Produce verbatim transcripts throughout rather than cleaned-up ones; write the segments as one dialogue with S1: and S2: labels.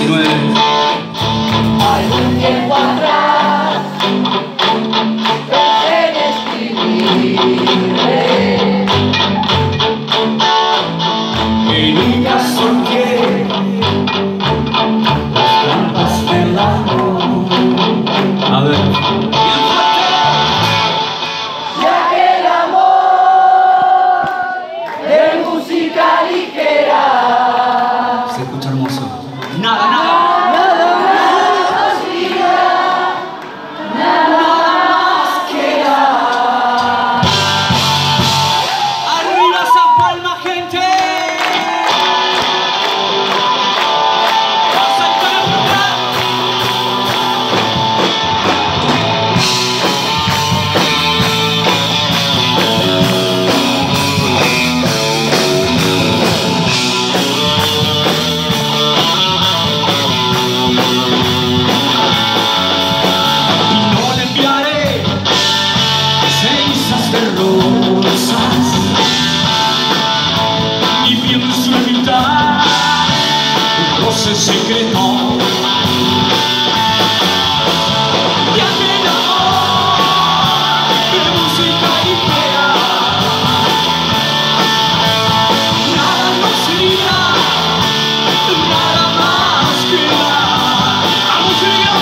S1: diecinueve.
S2: Algún tiempo atrás pensé en escribirle
S1: Y nunca solté las trampas del amor. A ver.
S2: y aquel amor de música ligera.
S1: Se escucha hermoso. Nada, nada.
S2: Nada más vida, nada más queda.
S1: ¡Arriba esa palma, gente! ¡Pasa el palma! Y no le enviaré cenizas de rosas, ni pienso evitar un roce secreto de aquel amor de música ligera. Nada más vida, nada más queda. ¡Vamos, señor!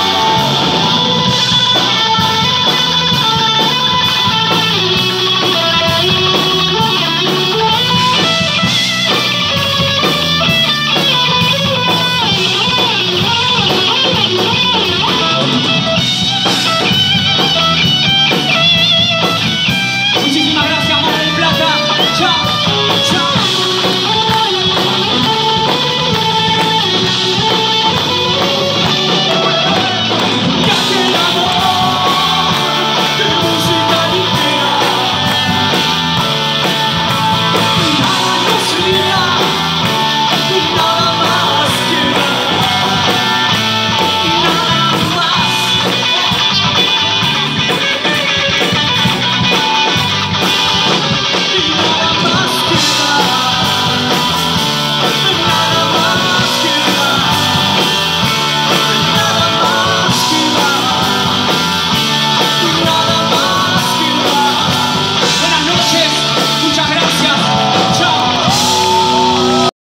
S1: Muchísimas gracias, Mar del Plata. Chao, chao.